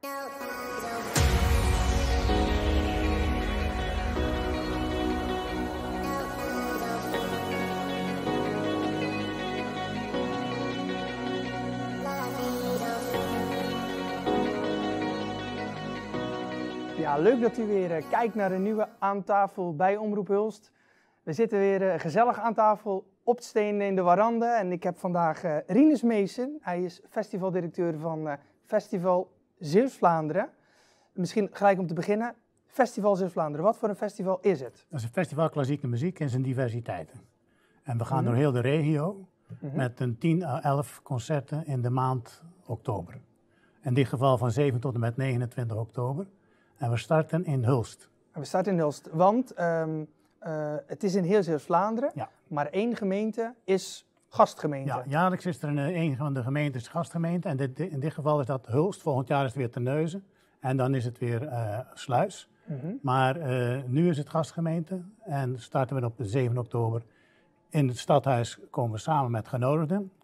Ja, leuk dat u weer kijkt naar een nieuwe Aan Tafel bij Omroep Hulst. We zitten weer gezellig aan tafel op het steen in de warande. En ik heb vandaag Rinus Meesen. Hij is festivaldirecteur van Festival Zeeuws-Vlaanderen. Misschien gelijk om te beginnen. Festival Zeeuws-Vlaanderen, wat voor een festival is het? Dat is een festival klassieke muziek in zijn diversiteiten. En we gaan door heel de regio met een 10 à 11 concerten in de maand oktober. In dit geval van 7 tot en met 29 oktober. En we starten in Hulst. We starten in Hulst, want het is in heel Zeeuws-Vlaanderen, maar één gemeente is gastgemeente. Ja, jaarlijks is er een van de gemeentes gastgemeente. En in dit geval is dat Hulst. Volgend jaar is het weer Terneuzen. En dan is het weer Sluis. Maar nu is het gastgemeente. En starten we op de 7 oktober. In het stadhuis komen we samen met genodigden.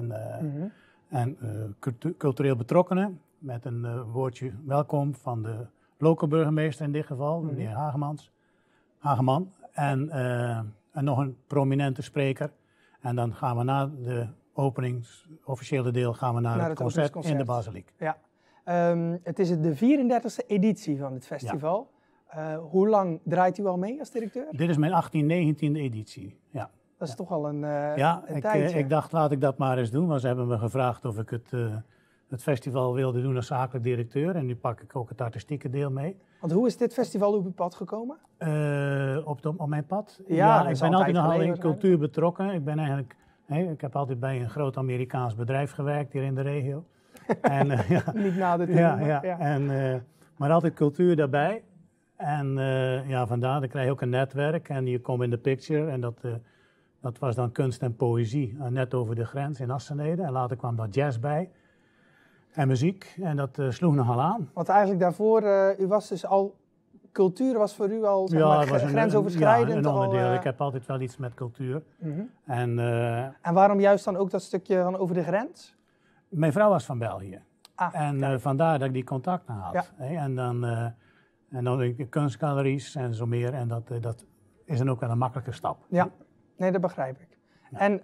En cultureel betrokkenen. Met een woordje welkom van de lokale burgemeester in dit geval, meneer Hageman. En nog een prominente spreker. En dan gaan we na de officiële deel gaan we naar het concert in de Basiliek. Ja. Het is de 34e editie van het festival. Ja. Hoe lang draait u al mee als directeur? Dit is mijn 19e editie, ja. Dat is toch al een tijdje. Ik dacht, laat ik dat maar eens doen. Want ze hebben me gevraagd of ik het festival wilde doen als zakelijk directeur. En nu pak ik ook het artistieke deel mee. Want hoe is dit festival op uw pad gekomen? Op mijn pad? Ja, ik ben altijd nogal in cultuur betrokken. Ik heb altijd bij een groot Amerikaans bedrijf gewerkt hier in de regio. En, Niet na de tijd. Maar altijd cultuur daarbij. En vandaar, dan krijg je ook een netwerk en je komt in de picture. En dat was dan kunst en poëzie, net over de grens in Assenede. En later kwam daar jazz bij. En muziek, en dat sloeg nogal aan. Want eigenlijk daarvoor, u was dus al, cultuur was voor u al grensoverschrijdend? Ja, een onderdeel. Ik heb altijd wel iets met cultuur. En waarom juist dan ook dat stukje van over de grens? Mijn vrouw was van België. Vandaar dat ik die contacten had. Ja. En dan de kunstgaleries en zo meer. En dat is dan ook wel een makkelijke stap. Ja, nee, dat begrijp ik. Ja. En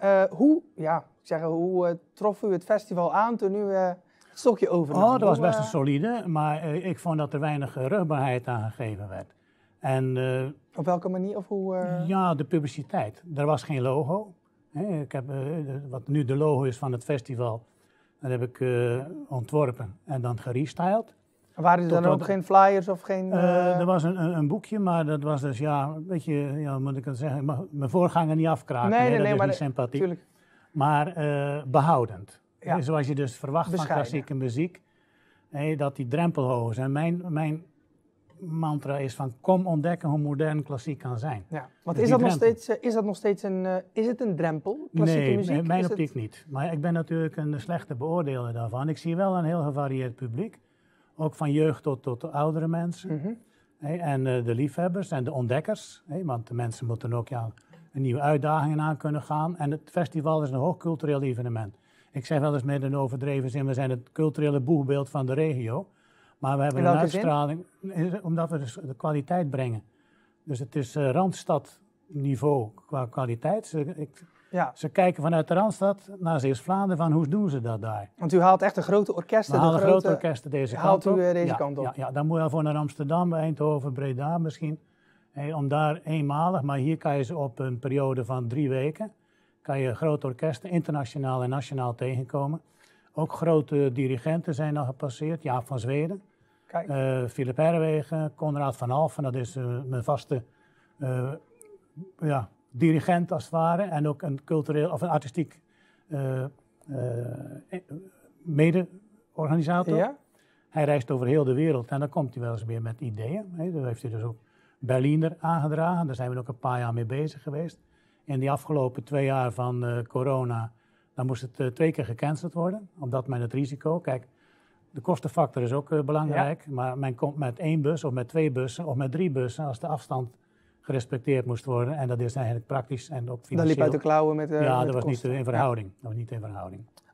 hoe trof u het festival aan toen u het stokje overnam? Dat was best een solide, maar ik vond dat er weinig rugbaarheid aan gegeven werd. En, op welke manier of hoe? Ja, de publiciteit. Er was geen logo. Ik heb, wat nu de logo is van het festival, dat heb ik ontworpen en dan gerestyled. Waren er dan ook geen flyers of geen... Er was een boekje, maar dat was dus, moet ik het zeggen, mijn voorganger niet afkraken. Nee, dat is maar niet sympathiek. Tuurlijk. Maar behoudend. Ja. Zoals je dus verwacht van klassieke muziek, dat die drempel hoog is. En mijn mantra is van, kom ontdekken hoe modern klassiek kan zijn. Ja. Want dus is dat nog steeds een drempel, klassieke muziek? Nee, mijn optiek niet. Maar ik ben natuurlijk een slechte beoordeler daarvan. Ik zie wel een heel gevarieerd publiek. Ook van jeugd tot oudere mensen. En de liefhebbers en de ontdekkers. Want de mensen moeten ook een nieuwe uitdagingen aan kunnen gaan. En het festival is een hoogcultureel evenement. Ik zeg wel eens met een overdreven zin, we zijn het culturele boegbeeld van de regio. Maar we hebben een uitstraling, omdat we dus de kwaliteit brengen. Dus het is Randstadniveau qua kwaliteit. Ze kijken vanuit de Randstad naar Zeeuws-Vlaanderen van hoe doen ze dat daar. Want u haalt echt de grote orkesten. We halen grote orkesten deze kant op. Deze kant op. Ja, dan moet je al voor naar Amsterdam, Eindhoven, Breda misschien. Om daar eenmalig, maar hier kan je ze op een periode van 3 weken... kan je grote orkesten, internationaal en nationaal tegenkomen. Ook grote dirigenten zijn al gepasseerd. Jaap van Zweden, Philip Herwegen, Konrad van Alphen. Dat is mijn vaste dirigent als het ware. En ook een cultureel of een artistiek mede-organisator. Ja? Hij reist over heel de wereld en dan komt hij wel eens weer met ideeën. Daar heeft hij dus ook Berliner aangedragen. Daar zijn we ook een paar jaar mee bezig geweest. In die afgelopen 2 jaar van corona, dan moest het 2 keer gecanceld worden. Omdat men het risico, kijk, de kostenfactor is ook belangrijk. Ja. Maar men komt met 1 bus of met 2 bussen of met 3 bussen als de afstand gerespecteerd moest worden. En dat is eigenlijk praktisch en ook financieel. Dan liep uit de klauwen met dat was niet in verhouding. Ja. Dat was niet in verhouding.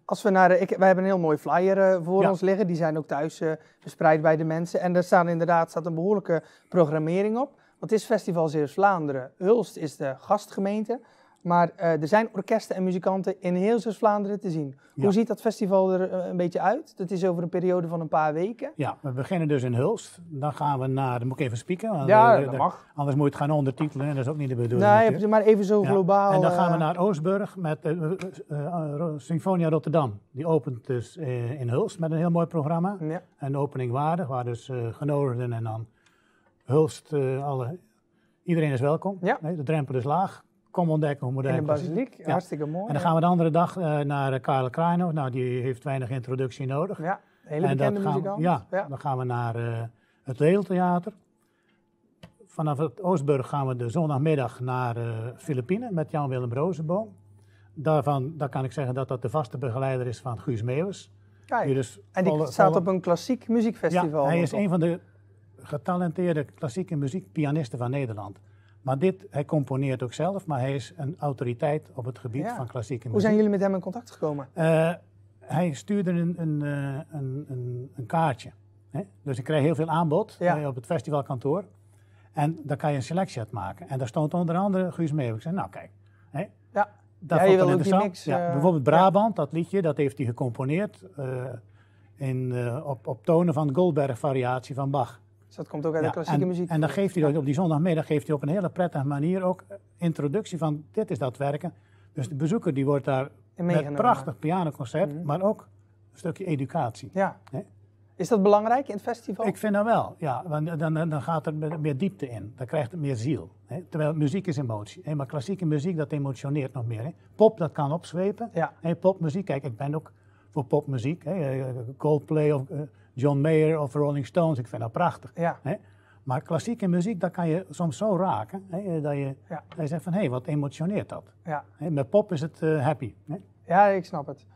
Als we wij hebben een heel mooi flyer voor ons liggen. Die zijn ook thuis verspreid bij de mensen. En daar staat een behoorlijke programmering op. Want het is Festival Zeeuws-Vlaanderen. Hulst is de gastgemeente. Maar er zijn orkesten en muzikanten in heel Zeeuws-Vlaanderen te zien. Ja. Hoe ziet dat festival er een beetje uit? Dat is over een periode van een paar weken. Ja, we beginnen dus in Hulst. Dan gaan we naar... Dan moet ik even spieken. Ja, dat mag. Anders moet je het gaan ondertitelen en dat is ook niet de bedoeling. Nee, maar even zo globaal. En dan gaan we naar Oostburg met Symfonia Rotterdam. Die opent dus in Hulst met een heel mooi programma. Ja. En opening waardig, waar dus genodigden en dan Hulst, iedereen is welkom. Ja. De drempel is laag. Kom ontdekken hoe modern in de basiliek, hartstikke mooi. En dan gaan we de andere dag naar Karel Kraaienhof. Nou, die heeft weinig introductie nodig. Ja, hele bekende muzikant. Dan gaan we naar het Leeltheater. Vanaf het Oostburg gaan we de zondagmiddag naar Filipijnen met Jan-Willem Rozenboom. Daar kan ik zeggen dat dat de vaste begeleider is van Guus Meeuwis. Kijk, dus en die staat op een klassiek muziekfestival. Ja, hij is een van de getalenteerde klassieke muziekpianisten van Nederland. Maar hij componeert ook zelf, maar hij is een autoriteit op het gebied van klassieke muziek. Hoe zijn jullie met hem in contact gekomen? Hij stuurde een kaartje. Hè? Dus ik kreeg heel veel aanbod op het festivalkantoor. En daar kan je een selectie uit maken. En daar stond onder andere Guus Meeuwis. Ik zei, nou kijk. Hè? Ja. Dat vond ik wel interessant. Mix, bijvoorbeeld Brabant, dat liedje, dat heeft hij gecomponeerd op tonen van Goldberg-variatie van Bach. Dus dat komt ook uit de klassieke muziek. En dan geeft hij op die zondagmiddag op een hele prettige manier ook introductie van dit is dat werken. Dus de bezoeker die wordt daar met een prachtig pianoconcert, maar ook een stukje educatie. Ja. Is dat belangrijk in het festival? Ik vind dat wel, ja. Want dan gaat er meer diepte in. Dan krijgt het meer ziel. Hè? Terwijl muziek is emotie. Hè? Maar klassieke muziek, dat emotioneert nog meer. Hè? Pop, dat kan opzwepen. Ja. Hè? Popmuziek, kijk, ik ben ook voor popmuziek. Hè? Coldplay of John Mayer of Rolling Stones, ik vind dat prachtig. Ja. Hè? Maar klassieke muziek, dat kan je soms zo raken. Hè? Dat je zegt van, hé, wat emotioneert dat? Ja. Hè? Met pop is het happy. Hè? Ja, ik snap het.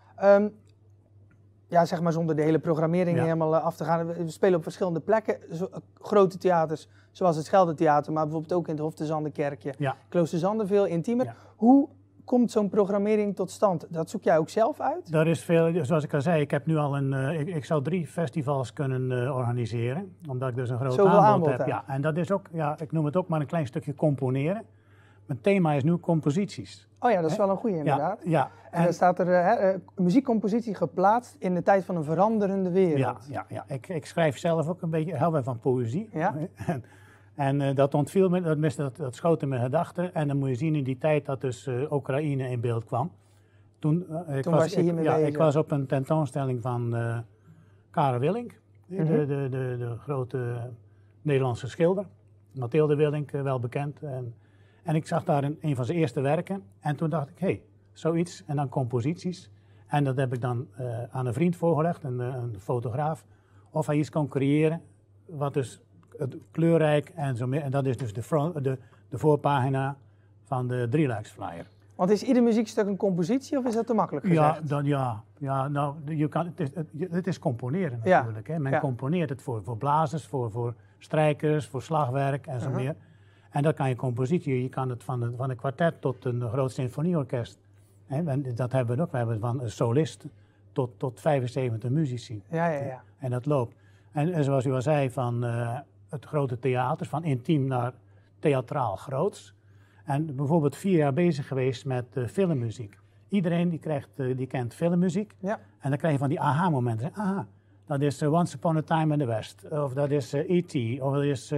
Ja, zeg maar zonder de hele programmering helemaal af te gaan. We spelen op verschillende plekken. Grote theaters, zoals het Scheldetheater, maar bijvoorbeeld ook in het Hof te Zandekerkje. Ja. Kloosterzande, veel intiemer. Ja. Hoe komt zo'n programmering tot stand? Dat zoek jij ook zelf uit? Er is veel, zoals ik al zei, ik heb nu al ik zou 3 festivals kunnen organiseren. Omdat ik dus een groot aanbod heb. Ja, en dat is ook, ik noem het ook maar een klein stukje componeren. Mijn thema is nu composities. Oh ja, dat is wel een goeie inderdaad. Ja. En dan staat er muziekcompositie geplaatst in de tijd van een veranderende wereld. Ja. Ik schrijf zelf ook een beetje, hou wel van poëzie. Ja. En dat ontviel me, dat schoot in mijn gedachten. En dan moet je zien in die tijd dat dus Oekraïne in beeld kwam. Toen was je hiermee bezig? Ik was op een tentoonstelling van Karel Willink, de grote Nederlandse schilder. Mathilde Willink, wel bekend. En ik zag daar een van zijn eerste werken. En toen dacht ik, zoiets. En dan composities. En dat heb ik dan aan een vriend voorgelegd, een fotograaf. Of hij iets kon creëren, wat dus kleurrijk en zo meer. En dat is dus de voorpagina van de drieluiksflyer. Want is ieder muziekstuk een compositie of is dat te makkelijk gezegd? Nou, het is componeren natuurlijk. Hè. Men componeert het voor blazers, voor strijkers, voor slagwerk en zo meer. En dat kan je compositie, je kan het van een kwartet tot een groot symfonieorkest. En dat hebben we ook, we hebben van een solist tot 75 muzici. Ja. En dat loopt. En zoals u al zei, van het grote theater, van intiem naar theatraal groots. En bijvoorbeeld 4 jaar bezig geweest met filmmuziek. Iedereen die kent filmmuziek. Ja. En dan krijg je van die aha-momenten. Aha, dat is Once Upon a Time in the West. Of dat is E.T. Of dat is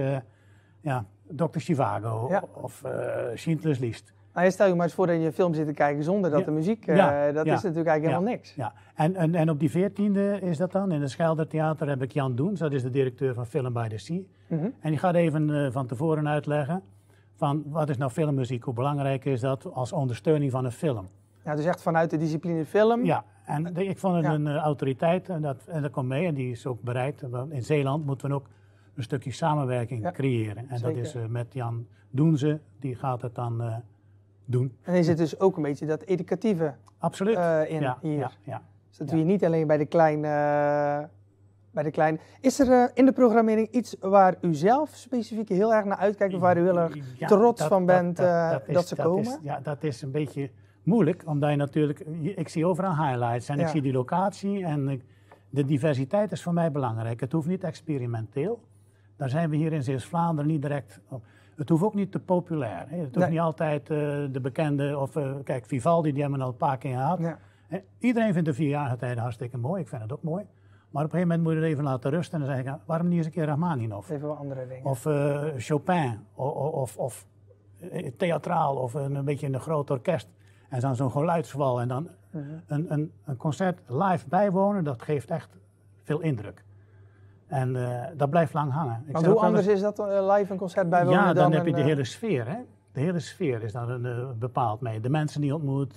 Dr. Zhivago of Schindler's List. Nou, stel je maar eens voor dat je een film zit te kijken zonder dat de muziek, is natuurlijk eigenlijk helemaal niks. Ja. En op die 14e is dat dan, in het Scheldetheater heb ik Jan Doens, dat is de directeur van Film by the Sea. En die gaat even van tevoren uitleggen van wat is nou filmmuziek, hoe belangrijk is dat als ondersteuning van een film. Ja, dus echt vanuit de discipline film? Ja, en ik vond het een autoriteit en dat komt mee en die is ook bereid. In Zeeland moeten we ook een stukje samenwerking creëren. En dat is met Jan Doense, die gaat het dan doen. En er zit dus ook een beetje dat educatieve absoluut. In hier. Ja. Dus dat doe je niet alleen bij de kleine. Is er in de programmering iets waar u zelf specifiek heel erg naar uitkijkt of waar u heel erg trots van bent dat ze komen? Dat is een beetje moeilijk, omdat je natuurlijk, ik zie overal highlights en ik zie die locatie en de diversiteit is voor mij belangrijk. Het hoeft niet experimenteel. Daar zijn we hier in Zeeuws-Vlaanderen niet direct op. Het hoeft ook niet te populair. Hè. Het hoeft niet altijd de bekende, of kijk, Vivaldi, die hebben we al een paar keer gehad. Ja. Iedereen vindt de 4-jarige tijden hartstikke mooi, ik vind het ook mooi. Maar op een gegeven moment moet je het even laten rusten en dan zeg ik, waarom niet eens een keer Rachmaninov? Even wat andere dingen. Of Chopin, of theatraal, of een beetje een groot orkest. En dan zo'n geluidswal en dan een concert live bijwonen, dat geeft echt veel indruk. En dat blijft lang hangen. Want hoe anders is dat live een concert bijwonen dan? Ja, dan heb je de hele sfeer. Hè? De hele sfeer is dan bepaald mee. De mensen die je ontmoet,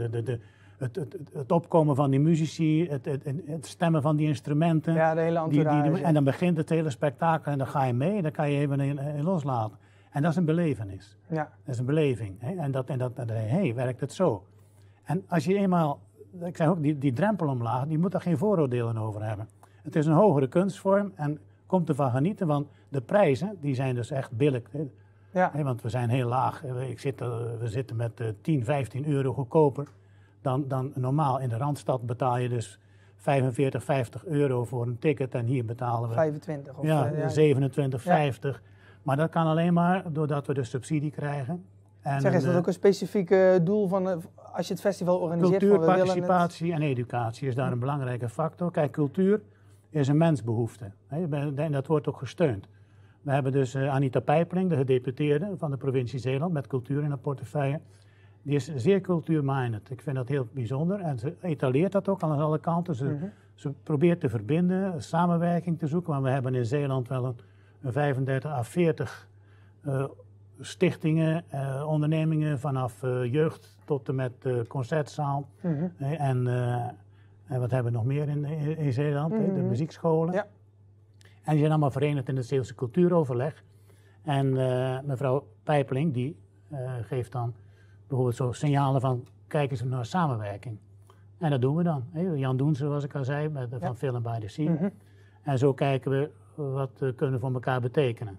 het opkomen van die muzici, het stemmen van die instrumenten. Ja, de hele entourage. En dan begint het hele spektakel en dan ga je mee, dan kan je even in loslaten. En dat is een belevenis. Ja. Dat is een beleving. Hè? En dan werkt het zo. En als je eenmaal, ik zeg ook, die drempel omlaag, die moet daar geen vooroordelen over hebben. Het is een hogere kunstvorm en komt ervan genieten, want de prijzen, die zijn dus echt billig. Hè? Ja. Hè, want we zijn heel laag. We zitten met 10, 15 euro goedkoper dan normaal. In de Randstad betaal je dus 45, 50 euro voor een ticket en hier betalen we 25 of 27, 50. Maar dat kan alleen maar doordat we de subsidie krijgen. En is dat ook een specifiek doel van als je het festival organiseert? Cultuur, participatie en educatie is daar een belangrijke factor. Kijk, cultuur is een mensbehoefte. En dat wordt ook gesteund. We hebben dus Anita Pijpeling, de gedeputeerde van de provincie Zeeland, met cultuur in haar portefeuille. Die is zeer cultuur-minded. Ik vind dat heel bijzonder. En ze etaleert dat ook aan alle kanten. Ze probeert te verbinden, samenwerking te zoeken. Want we hebben in Zeeland wel een 35 à 40 stichtingen, ondernemingen vanaf jeugd tot en met concertzaal. En wat hebben we nog meer in Zeeland? De muziekscholen. Ja. En die zijn allemaal verenigd in het Zeeuwse cultuuroverleg. En mevrouw Pijpeling die geeft dan bijvoorbeeld zo signalen van kijk eens naar samenwerking. En dat doen we dan. Jan Doense, zoals ik al zei, van Film by the Sea. En zo kijken we wat kunnen we voor elkaar betekenen.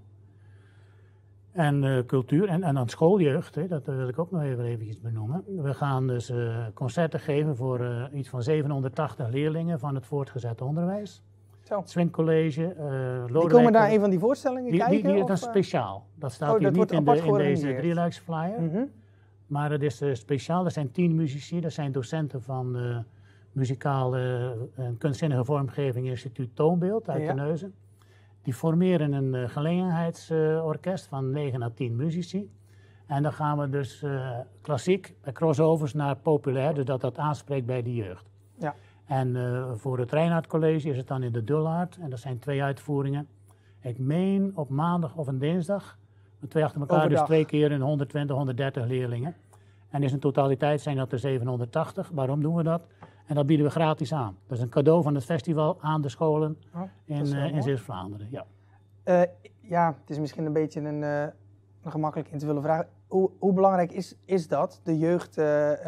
En cultuur en dan schooljeugd, dat wil ik ook nog even benoemen. We gaan dus concerten geven voor iets van 780 leerlingen van het voortgezet onderwijs. Het Swin College, die komen naar een van die voorstellingen kijken? Dat is speciaal. Dat staat hier niet in deze drieluiksflyer. Maar het is speciaal. Er zijn 10 muzici, dat zijn docenten van muzikale en kunstzinnige vormgeving Instituut Toonbeeld uit Terneuzen. Die formeren een gelegenheidsorkest van 9 à 10 muzici. En dan gaan we dus klassiek, crossovers naar populair, dus dat aanspreekt bij de jeugd. Ja. En voor het Reinhard College is het dan in de Dullard. En dat zijn 2 uitvoeringen. Ik meen op maandag of een dinsdag. 2 achter elkaar, overdag. Dus 2 keer in 120, 130 leerlingen. En in totaliteit zijn dat er 780. Waarom doen we dat? En dat bieden we gratis aan. Dat is een cadeau van het festival aan de scholen in Zeeuws-Vlaanderen. Ja. Het is misschien een beetje een gemakkelijk in te vullen vraag. Hoe belangrijk is dat, de jeugd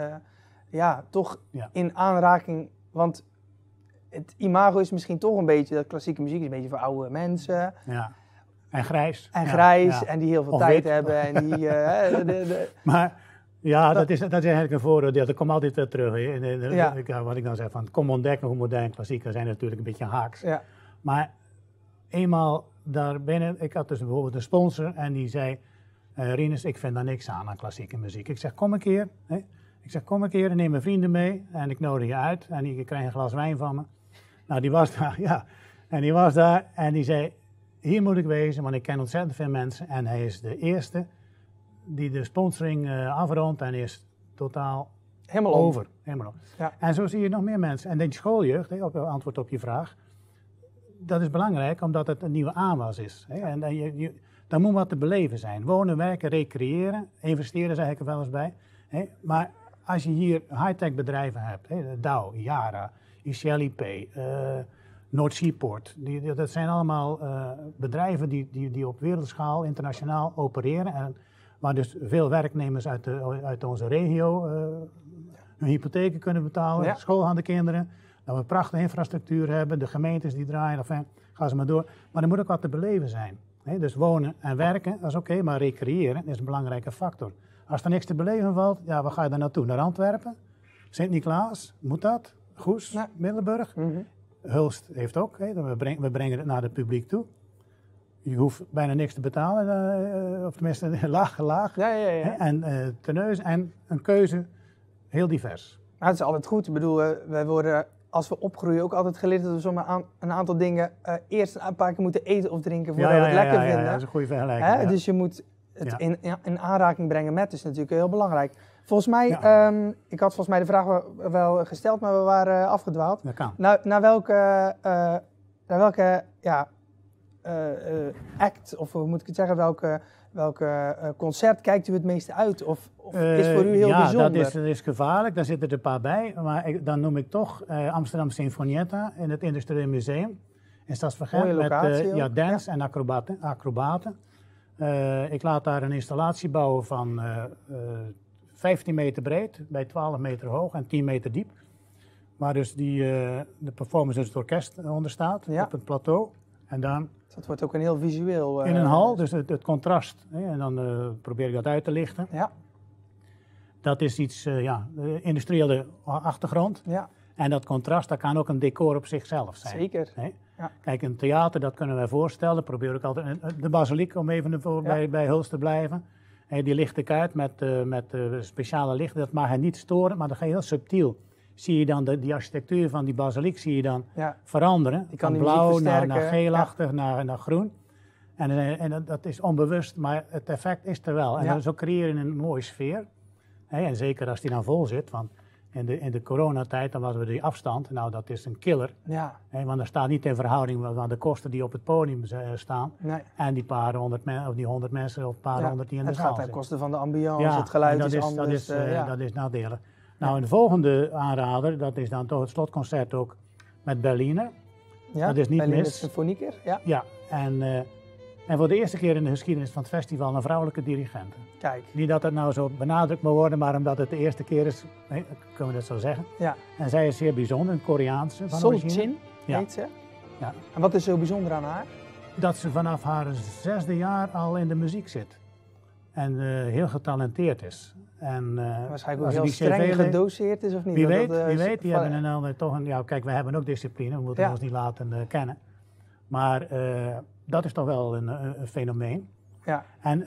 in aanraking? Want het imago is misschien toch een beetje, dat klassieke muziek is een beetje voor oude mensen. Ja. En grijs. En die heel veel tijd hebben. En die, Maar dat is eigenlijk een vooroordeel. Dat komt altijd weer terug. Wat ik dan zeg, van kom ontdekken hoe modern klassieker zijn natuurlijk een beetje haaks. Ja. Maar eenmaal daarbinnen, ik had dus bijvoorbeeld een sponsor en die zei, Rinus, ik vind daar niks aan klassieke muziek. Ik zeg, kom een keer. Kom een keer en neem mijn vrienden mee en ik nodig je uit en je krijgt een glas wijn van me. Nou, die was daar, En die was daar en die zei, hier moet ik wezen, want ik ken ontzettend veel mensen. En hij is de eerste die de sponsoring afrondt en is totaal helemaal over. Ja. En zo zie je nog meer mensen. En die schooljeugd, op antwoord op je vraag, dat is belangrijk omdat het een nieuwe aanwas is. En daar moet wat te beleven zijn. Wonen, werken, recreëren, investeren zeg ik er wel eens bij. Maar als je hier high-tech bedrijven hebt, Dow, Yara, ICLIP, Noordseaport, dat zijn allemaal bedrijven die op wereldschaal internationaal opereren. En waar dus veel werknemers uit onze regio hun hypotheken kunnen betalen, school aan de kinderen. Dat we prachtige infrastructuur hebben, de gemeentes die draaien, gaan ze maar door. Maar er moet ook wat te beleven zijn. Dus wonen en werken, dat is oké, maar recreëren is een belangrijke factor. Als er niks te beleven valt, ja, waar ga je dan naartoe? Naar Antwerpen? Sint-Niklaas? Moet dat? Goes? Ja. Middelburg? Hulst heeft ook. We brengen het naar het publiek toe. Je hoeft bijna niks te betalen, of tenminste laag. Ja. En Terneuzen en een keuze heel divers. Maar het is altijd goed. Ik bedoel, wij worden als we opgroeien ook altijd geleerd dat we zomaar een aantal dingen eerst een paar keer moeten eten of drinken voordat we het lekker vinden. Ja, dat is een goede vergelijking. Ja. Dus je moet het in aanraking brengen met, is natuurlijk heel belangrijk. Volgens mij, ik had volgens mij de vraag wel gesteld, maar we waren afgedwaald. Dat kan. Naar welke act, of hoe moet ik het zeggen, welke concert kijkt u het meeste uit? Of is voor u heel bijzonder? Ja, dat is gevaarlijk. Daar zitten er een paar bij. Maar dan noem ik toch Amsterdam Sinfonietta in het Industrieel Museum in Stadsvergent. Met dance en acrobaten. Ik laat daar een installatie bouwen van 15 meter breed, bij 12 meter hoog en 10 meter diep. Waar dus de performance, dus het orkest onder staat, op het plateau. En dan dat wordt ook een heel visueel... in een hal, dus het contrast. En dan probeer ik dat uit te lichten. Ja. Dat is iets, industriële achtergrond. Ja. En dat contrast, dat kan ook een decor op zichzelf zijn. Zeker. Ja. Kijk, een theater, dat kunnen wij voorstellen. Probeer ik altijd. De basiliek, om even bij Hulst te blijven. Die licht ik uit met speciale lichten. Dat mag je niet storen, maar dan ga je heel subtiel. Zie je dan die architectuur van die basiliek zie je dan veranderen. Van blauw naar geelachtig, naar groen. En dat is onbewust, maar het effect is er wel. En zo creëer je een mooie sfeer. En zeker als die dan vol zit. Want in de coronatijd, dan hadden we die afstand. Nou, dat is een killer. Ja. Want dat staat niet in verhouding aan de kosten die op het podium staan. Nee. En die paar honderd mensen of een paar honderd die in de zaal zitten. Het gaat ten koste van de ambiance, het geluid is anders. Dat is nadelig. Nou, en de volgende aanrader, dat is dan toch het slotconcert ook met Berliner. Ja, dat is niet Berliner mis. Symfonieker. Ja. En voor de eerste keer in de geschiedenis van het festival een vrouwelijke dirigent. Kijk. Niet dat het nou zo benadrukt moet worden, maar omdat het de eerste keer is, kunnen we dat zo zeggen. Ja. En zij is zeer bijzonder, een Koreaanse van origine. Sol Chin heet ze. Ja. En wat is zo bijzonder aan haar? Dat ze vanaf haar 6e jaar al in de muziek zit. En heel getalenteerd is. En, waarschijnlijk ook heel streng gedoseerd is, of niet? Wie weet, die hebben dan toch een... Ja, kijk, wij hebben ook discipline, we moeten ons niet laten kennen. Maar dat is toch wel een fenomeen. Ja. En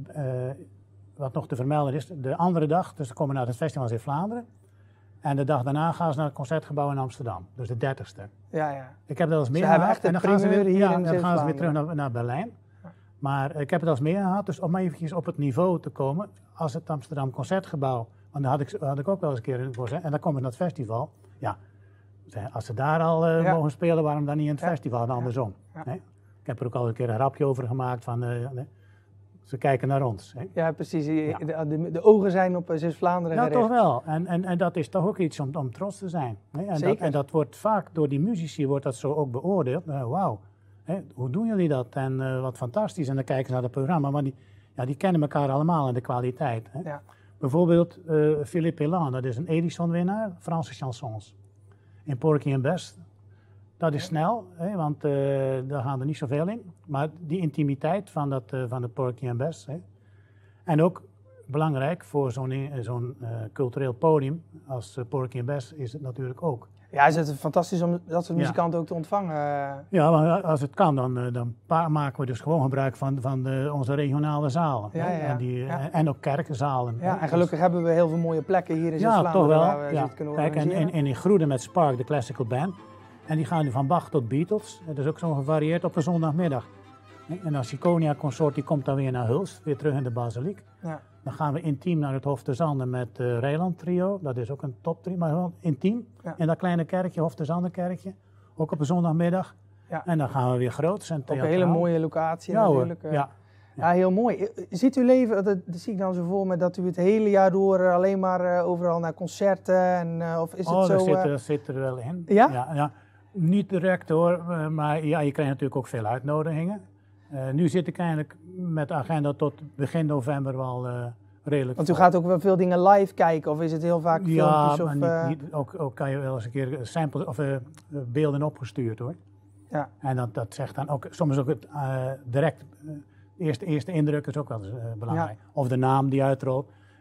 wat nog te vermelden is, de andere dag, dus ze komen naar het festival in Vlaanderen. En de dag daarna gaan ze naar het Concertgebouw in Amsterdam, dus de 30ste. Ja. Ik heb dat als meer gehad. En dan gaan ze weer terug naar Berlijn. Maar ik heb het als meer gehad, dus om eventjes op het niveau te komen, als het Amsterdam Concertgebouw, want daar had ik ook wel eens een keer een concert, en dan komen we naar het festival. Ja, als ze daar al mogen spelen, waarom dan niet in het festival en andersom? Ja. Nee? Ik heb er ook al een keer een grapje over gemaakt van, ze kijken naar ons. Hè? Ja, precies. De ogen zijn op Zeeuws-Vlaanderen gericht. Ja, toch wel. En dat is toch ook iets om trots te zijn. Hè? En dat wordt vaak door die muzici wordt dat zo ook beoordeeld. Wauw. Hoe doen jullie dat? En wat fantastisch. En dan kijken ze naar het programma. Maar die kennen elkaar allemaal en de kwaliteit. Hè? Ja. Bijvoorbeeld Philippe Elan, dat is een Edison-winnaar, Franse chansons. In Porgy and Bess, dat is snel, want daar gaan er niet zoveel in. Maar die intimiteit van de Porgy and Bess. En ook belangrijk voor zo'n cultureel podium als Porgy and Bess is het natuurlijk ook. Ja, is het fantastisch om dat soort muzikanten ook te ontvangen? Ja, maar als het kan, dan maken we dus gewoon gebruik van onze regionale zalen. En ook kerkenzalen. Ja, en gelukkig hebben we heel veel mooie plekken hier in Zeeuws-Vlaanderen. Toch wel. Waar we het kunnen organiseren. Kijk, en in Groene met Spark, de classical band. En die gaan nu van Bach tot Beatles. Dat is ook zo gevarieerd op een zondagmiddag. En als Ciconia Consort, die komt dan weer naar Hulst, weer terug in de basiliek. Ja. Dan gaan we intiem naar het Hof te Zanden met Rijland Trio. Dat is ook een top trio, maar gewoon intiem. Ja. In dat kleine kerkje, Hof te Zanden kerkje. Ook op een zondagmiddag. Ja. En dan gaan we weer groots en theatraal. Ook een hele mooie locatie natuurlijk. Ja, heel mooi. Ziet uw leven, dat zie ik dan zo voor me, dat u het hele jaar door alleen maar overal naar concerten? Of is het zo? Dat zit er wel in. Ja? Ja. Niet direct hoor, maar ja, je krijgt natuurlijk ook veel uitnodigingen. Nu zit ik eigenlijk met de agenda tot begin november wel redelijk. Want u gaat ook wel veel dingen live kijken, of is het heel vaak filmpjes? Ja, maar ook kan je wel eens een keer samples of beelden opgestuurd hoor. Ja. En dat zegt dan ook, soms ook het direct, eerste indruk is ook wel eens belangrijk. Ja. Of de naam die uitrolt.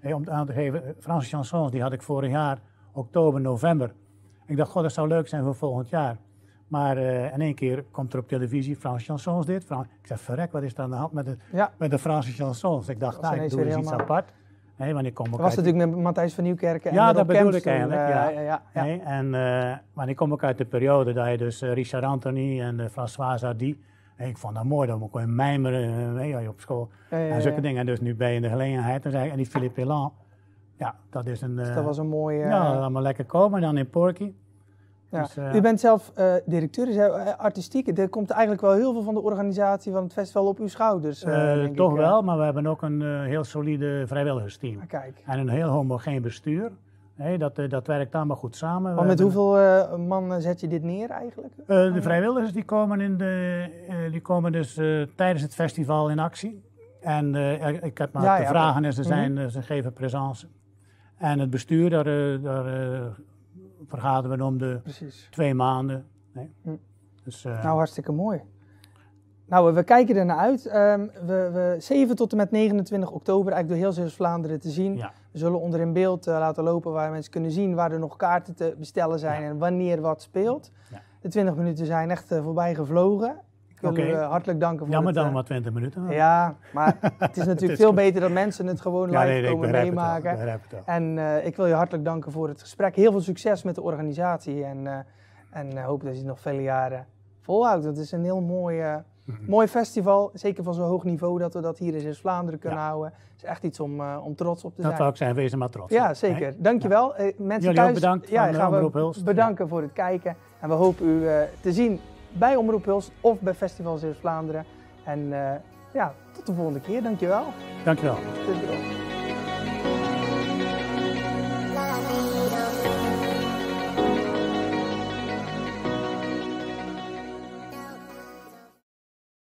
Hey, om aan te geven, Franse chansons die had ik vorig jaar, oktober, november. Ik dacht, god, dat zou leuk zijn voor volgend jaar. Maar in één keer komt er op televisie Franse chansons dit. Ik zeg, verrek, wat is er aan de hand met de Franse chansons? Ik dacht, nou, ik doe eens iets apart. Nee, want ik kom ook was natuurlijk met Matthijs van Nieuwkerk. Ja, dat bedoel ik eigenlijk. Ja. Nee, maar ik kom ook uit de periode dat je dus Richard Anthony en François Hardy. Ik vond dat mooi, dan kon je mijmeren op school en zulke dingen. En dus nu ben je in de gelegenheid. En die Philippe Elan, ja, dat is een... Dus dat was een mooie... Ja, allemaal lekker komen. Dan in Porky. Ja. Dus, U bent zelf directeur, dus artistiek. Er komt eigenlijk wel heel veel van de organisatie van het festival op uw schouders. Denk toch ik, wel, maar we hebben ook een heel solide vrijwilligersteam. Kijk. En een heel homogeen bestuur. Hey, dat werkt allemaal goed samen. Maar met hoeveel man zet je dit neer eigenlijk? De vrijwilligers die komen dus tijdens het festival in actie. En ik heb maar te vragen en ze geven présence. En het bestuur, daar vergaderen we om de 2 maanden. Nee. Dus, nou, hartstikke mooi. Nou, we kijken er naar uit. 7 tot en met 29 oktober eigenlijk door heel Zeeuws-Vlaanderen te zien. Ja. We zullen onder in beeld laten lopen waar mensen kunnen zien waar er nog kaarten te bestellen zijn en wanneer wat speelt. Ja. De 20 minuten zijn echt voorbij gevlogen. Ik wil u hartelijk danken voor Jammer dan maar 20 minuten. Ja, maar het is natuurlijk veel beter dat mensen het gewoon live komen meemaken. En ik wil je hartelijk danken voor het gesprek. Heel veel succes met de organisatie en hoop dat je het nog vele jaren volhoudt. Het is een heel mooi festival, zeker van zo'n hoog niveau dat we dat hier in Zeeuws-Vlaanderen kunnen houden. Het is echt iets om trots op te zijn. Dat zou ik zijn, wees er maar trots. Ja, zeker. Hey? Dankjewel. Mensen jullie thuis, ook bedankt gaan we bedanken voor het kijken. En we hopen u te zien bij Omroep Hulst of bij Festival Zeeuws-Vlaanderen. En tot de volgende keer. Dankjewel. Dankjewel. Tot